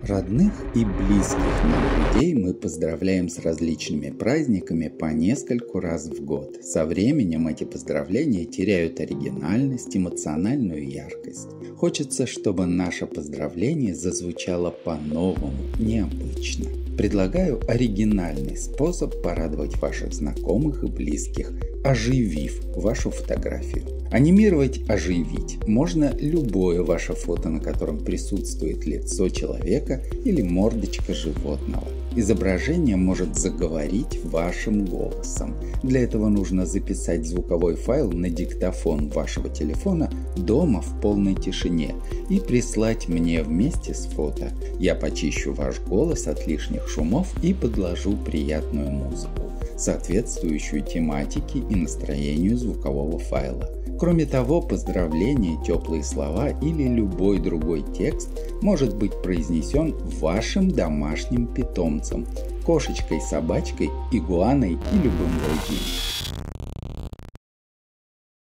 Родных и близких нам людей мы поздравляем с различными праздниками по нескольку раз в год. Со временем эти поздравления теряют оригинальность, эмоциональную яркость. Хочется, чтобы наше поздравление зазвучало по-новому, необычно. Предлагаю оригинальный способ порадовать ваших знакомых и близких, оживив вашу фотографию. Анимировать, оживить можно любое ваше фото, на котором присутствует лицо человека или мордочка животного. Изображение может заговорить вашим голосом. Для этого нужно записать звуковой файл на диктофон вашего телефона дома в полной тишине и прислать мне вместе с фото. Я почищу ваш голос от лишних шумов и подложу приятную музыку, соответствующую тематике и настроению звукового файла. Кроме того, поздравления, теплые слова или любой другой текст может быть произнесен вашим домашним питомцем – кошечкой, собачкой, игуаной и любым другим.